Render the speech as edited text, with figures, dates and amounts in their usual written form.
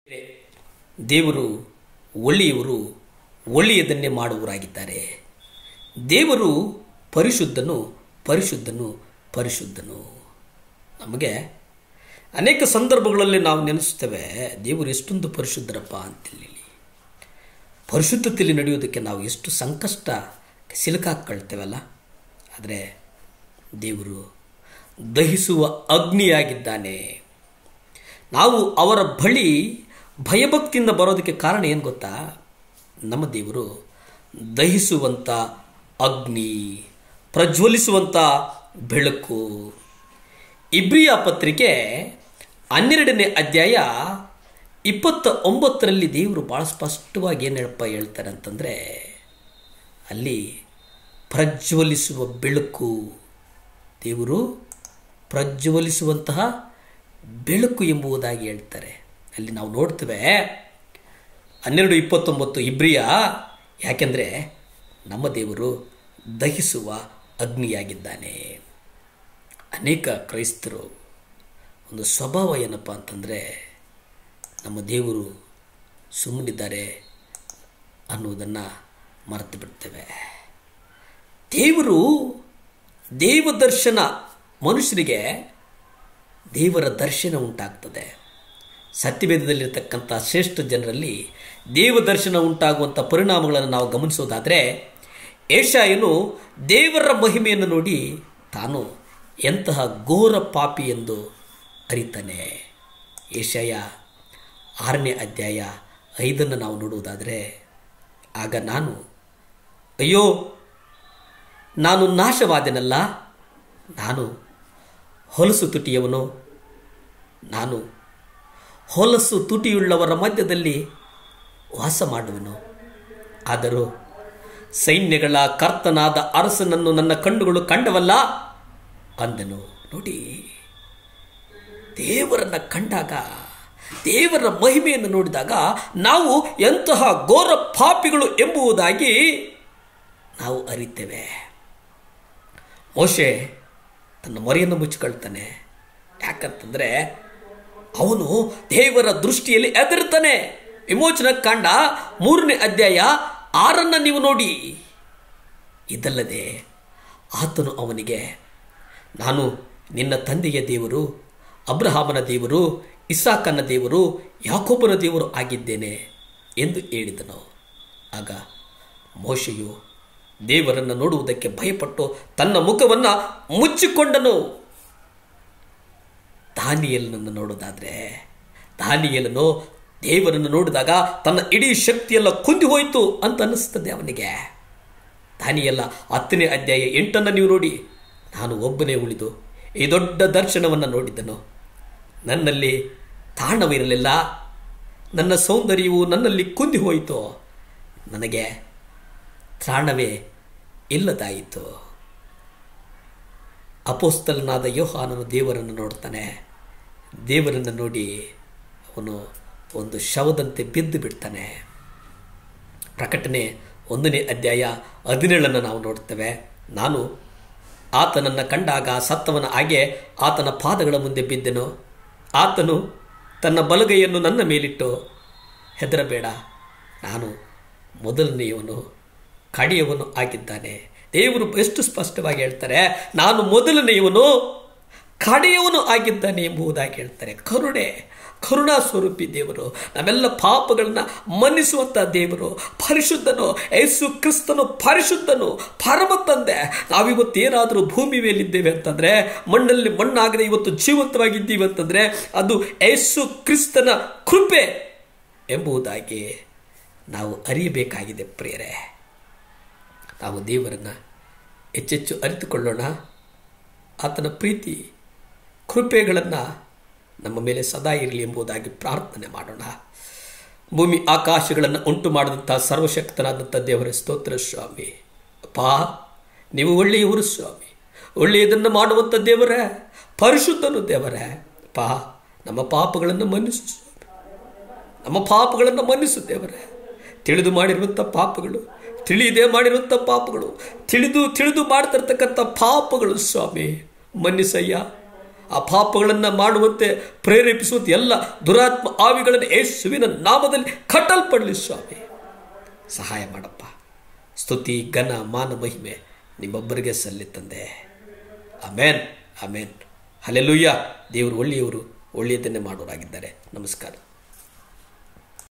ದೇವರು ಒಳ್ಳೆಯವರು, ಒಳ್ಳೆಯದನ್ನೇ ಮಾಡುವವರಾಗಿದ್ದಾರೆ. ದೇವರು ಪರಿಶುದ್ಧನು, ಪರಿಶುದ್ಧನು, ಪರಿಶುದ್ಧನು. ನಮಗೆ ಅನೇಕ ಸಂದರ್ಭಗಳಲ್ಲಿ ನಾವು ನೆನೆಸ್ತೇವೆ, ದೇವರು ಎಷ್ಟೊಂದು ಪರಿಶುದ್ಧರಪ್ಪ ಅಂತೇಳಿ. ಪರಿಶುದ್ಧತೆಯಲ್ಲಿ ನಡೆಯೋದಕ್ಕೆ ನಾವು ಎಷ್ಟು ಸಂಕಷ್ಟ ಸಿಲುಕಾಕೊಳ್ತೇವಲ್ಲ. ಆದರೆ ದೇವರು ದಹಿಸುವ ಅಗ್ನಿಯಾಗಿದ್ದಾನೆ. ನಾವು ಅವರ ಬಳಿ ಭಯಭಕ್ತಿಯಿಂದ ಬರೋದಕ್ಕೆ ಕಾರಣ ಏನು ಗೊತ್ತಾ? ನಮ್ಮ ದೇವರು ದಹಿಸುವಂಥ ಅಗ್ನಿ, ಪ್ರಜ್ವಲಿಸುವಂಥ ಬೆಳಕು. ಇಬ್ರಿಯ ಪತ್ರಿಕೆ 12ನೇ ಅಧ್ಯಾಯ 29ರಲ್ಲಿ ದೇವರು ಭಾಳ ಸ್ಪಷ್ಟವಾಗಿ ಏನು ಹೇಳ್ತಾರೆ ಅಂತಂದರೆ, ಅಲ್ಲಿ ಪ್ರಜ್ವಲಿಸುವ ಬೆಳಕು, ದೇವರು ಪ್ರಜ್ವಲಿಸುವಂತಹ ಬೆಳಕು ಎಂಬುದಾಗಿ ಹೇಳ್ತಾರೆ. ಅಲ್ಲಿ ನಾವು ನೋಡ್ತೇವೆ 12:29 ಇಬ್ರಿಯ. ಯಾಕೆಂದರೆ ನಮ್ಮ ದೇವರು ದಹಿಸುವ ಅಗ್ನಿಯಾಗಿದ್ದಾನೆ. ಅನೇಕ ಕ್ರೈಸ್ತರು ಒಂದು ಸ್ವಭಾವ ಏನಪ್ಪ ಅಂತಂದರೆ, ನಮ್ಮ ದೇವರು ಸುಮ್ಮನಿದ್ದಾರೆ ಅನ್ನುವುದನ್ನು ಮರೆತು ಬಿಡ್ತೇವೆ. ದೇವದರ್ಶನ, ಮನುಷ್ಯರಿಗೆ ದೇವರ ದರ್ಶನ ಉಂಟಾಗ್ತದೆ. ಸತ್ಯವೇದದಲ್ಲಿರ್ತಕ್ಕಂಥ ಶ್ರೇಷ್ಠ ಜನರಲ್ಲಿ ದೇವದರ್ಶನ ಉಂಟಾಗುವಂಥ ಪರಿಣಾಮಗಳನ್ನು ನಾವು ಗಮನಿಸೋದಾದರೆ, ಯೆಶಾಯನು ದೇವರ ಮಹಿಮೆಯನ್ನು ನೋಡಿ ತಾನು ಎಂತಹ ಘೋರ ಪಾಪಿ ಎಂದು ಅರಿತಾನೆ. ಯೆಶಾಯ 6ನೇ ಅಧ್ಯಾಯ 5 ನಾವು ನೋಡುವುದಾದರೆ, ಆಗ ನಾನು, ಅಯ್ಯೋ ನಾನು ನಾಶವಾದೆನಲ್ಲ, ನಾನು ಹೊಲಸು ತುಟಿಯವನು, ನಾನು ಹೊಲಸು ತುಟಿಯುಳ್ಳವರ ಮಧ್ಯದಲ್ಲಿ ವಾಸ ಮಾಡುವನು. ಆದರೂ ಸೈನ್ಯಗಳ ಕರ್ತನಾದ ಅರಸನನ್ನು ನನ್ನ ಕಣ್ಣುಗಳು ಕಂಡವಲ್ಲ ಅಂದನು. ನೋಡಿ, ದೇವರನ್ನು ಕಂಡಾಗ, ದೇವರ ಮಹಿಮೆಯನ್ನು ನೋಡಿದಾಗ ನಾವು ಎಂತಹ ಘೋರ ಪಾಪಿಗಳು ಎಂಬುದಾಗಿ ನಾವು ಅರಿತೇವೆ. ಮೋಶೆ ತನ್ನ ಮೊರೆಯನ್ನು ಮುಚ್ಚಿಕೊಳ್ತಾನೆ. ಯಾಕಂತಂದರೆ ಅವನು ದೇವರ ದೃಷ್ಟಿಯಲ್ಲಿ ಹೆದರ್ತಾನೆ. ವಿಮೋಚನಾ ಕಾಂಡ 3ನೇ ಅಧ್ಯಾಯ 6 ನೀವು ನೋಡಿ. ಇದಲ್ಲದೆ ಆತನು ಅವನಿಗೆ, ನಾನು ನಿನ್ನ ತಂದೆಯ ದೇವರು, ಅಬ್ರಹಾಮನ ದೇವರು, ಇಸಾಕನ ದೇವರು, ಯಾಕೋಬನ ದೇವರು ಆಗಿದ್ದೇನೆ ಎಂದು ಹೇಳಿದನು. ಆಗ ಮೋಶೆಯು ದೇವರನ್ನು ನೋಡುವುದಕ್ಕೆ ಭಯಪಟ್ಟು ತನ್ನ ಮುಖವನ್ನು ಮುಚ್ಚಿಕೊಂಡನು. ದಾನಿಯೇಲನನ್ನು ನೋಡೋದಾದರೆ, ದಾನಿಯೇಲನು ದೇವರನ್ನು ನೋಡಿದಾಗ ತನ್ನ ಇಡೀ ಶಕ್ತಿಯೆಲ್ಲ ಕುಂದಿ ಹೋಯಿತು ಅಂತ ಅನ್ನಿಸ್ತದೆ ಅವನಿಗೆ. ದಾನಿಯೇಲ 10ನೇ ಅಧ್ಯಾಯ 8 ನೀವು ನೋಡಿ. ನಾನು ಒಬ್ಬನೇ ಉಳಿದು ಈ ದೊಡ್ಡ ದರ್ಶನವನ್ನು ನೋಡಿದ್ದನು. ನನ್ನಲ್ಲಿ ತಾಣವಿರಲಿಲ್ಲ, ನನ್ನ ಸೌಂದರ್ಯವು ನನ್ನಲ್ಲಿ ಕುಂದಿ ಹೋಯಿತು, ನನಗೆ ತ್ರಾಣವೇ ಇಲ್ಲದಾಯಿತು. ಅಪೊಸ್ತಲನಾದ ಯೋಹಾನನು ದೇವರನ್ನು ನೋಡ್ತಾನೆ. ದೇವರನ್ನು ನೋಡಿ ಅವನು ಒಂದು ಶವದಂತೆ ಬಿದ್ದು ಬಿಡ್ತಾನೆ. ಪ್ರಕಟಣೆ 1ನೇ ಅಧ್ಯಾಯ 17 ನಾವು ನೋಡ್ತೇವೆ. ನಾನು ಆತನನ್ನು ಕಂಡಾಗ ಸತ್ತವನ ಹಾಗೆ ಆತನ ಪಾದಗಳ ಮುಂದೆ ಬಿದ್ದೆನು. ಆತನು ತನ್ನ ಬಲಗೈಯನ್ನು ನನ್ನ ಮೇಲಿಟ್ಟು, ಹೆದರಬೇಡ, ನಾನು ಮೊದಲನೆಯವನು ಕಡೆಯವನು ಆಗಿದ್ದಾನೆ. ದೇವರು ಎಷ್ಟು ಸ್ಪಷ್ಟವಾಗಿ ಹೇಳ್ತಾರೆ, ನಾನು ಮೊದಲನೆಯವನು ಕಡೆಯವನು ಆಗಿದ್ದಾನೆ ಎಂಬುದಾಗಿ ಹೇಳ್ತಾರೆ. ಕರುಣಾ ಸ್ವರೂಪಿ ದೇವರು, ನಮ್ಮೆಲ್ಲ ಪಾಪಗಳನ್ನ ಮನ್ನಿಸುವಂಥ ದೇವರು, ಪರಿಶುದ್ಧನು. ಯೇಸು ಕ್ರಿಸ್ತನು ಪರಿಶುದ್ಧನು, ಪರಮ ತಂದೆ. ನಾವಿವತ್ತೇನಾದರೂ ಭೂಮಿ ಮೇಲಿದ್ದೇವೆ ಅಂತಂದರೆ, ಮಣ್ಣಲ್ಲಿ ಮಣ್ಣಾಗದೆ ಇವತ್ತು ಜೀವಂತವಾಗಿದ್ದೀವಿ ಅಂತಂದರೆ ಅದು ಯೇಸು ಕ್ರಿಸ್ತನ ಕೃಪೆ ಎಂಬುದಾಗಿ ನಾವು ಅರಿಯಬೇಕಾಗಿದೆ. ಪ್ರಿಯರೇ, ನಾವು ದೇವರನ್ನು ಹೆಚ್ಚೆಚ್ಚು ಅರಿತುಕೊಳ್ಳೋಣ. ಆತನ ಪ್ರೀತಿ ಕೃಪೆಗಳನ್ನು ನಮ್ಮ ಮೇಲೆ ಸದಾ ಇರಲಿ ಎಂಬುದಾಗಿ ಪ್ರಾರ್ಥನೆ ಮಾಡೋಣ. ಭೂಮಿ ಆಕಾಶಗಳನ್ನು ಉಂಟು ಮಾಡಿದಂಥ ಸರ್ವಶಕ್ತನಾದಂಥ ದೇವರ ಸ್ತೋತ್ರ ಸ್ವಾಮಿ. ಅಪ್ಪಾ, ನೀವು ಒಳ್ಳೆಯವರು ಸ್ವಾಮಿ, ಒಳ್ಳೆಯದನ್ನು ಮಾಡುವಂಥ ದೇವರೇ, ಪರಿಶುದ್ಧನು ದೇವರೇ. ಅಪ್ಪಾ, ನಮ್ಮ ಪಾಪಗಳನ್ನು ಮನ್ನಿಸು ಸ್ವಾಮಿ, ನಮ್ಮ ಪಾಪಗಳನ್ನು ಮನ್ನಿಸು ದೇವರೇ. ತಿಳಿದು ಮಾಡಿರುವಂಥ ಪಾಪಗಳು, ತಿಳಿಯದೆ ಮಾಡಿರುವಂಥ ಪಾಪಗಳು, ತಿಳಿದು ಮಾಡ್ತಿರ್ತಕ್ಕಂಥ ಪಾಪಗಳು ಸ್ವಾಮಿ ಮನ್ನಿಸಯ್ಯ. ಆ ಪಾಪಗಳನ್ನು ಮಾಡುವಂತೆ ಪ್ರೇರೇಪಿಸುವಂತೆ ಎಲ್ಲ ದುರಾತ್ಮ ಆವಿಗಳನ್ನು ಯೇಸುವಿನ ನಾಮದಲ್ಲಿ ಕಟ್ಟಲ್ಪಡಲಿ ಸ್ವಾಮಿ. ಸಹಾಯ ಮಾಡಪ್ಪ. ಸ್ತುತಿ, ಘನ, ಮಾನ, ಮಹಿಮೆ ನಿಮ್ಮೊಬ್ಬರಿಗೆ ಸಲ್ಲಿ ತಂದೆ. Amen, amen, hallelujah. ದೇವರು ಒಳ್ಳೆಯವರು, ಒಳ್ಳೆಯದನ್ನೇ ಮಾಡೋರಾಗಿದ್ದಾರೆ. ನಮಸ್ಕಾರ.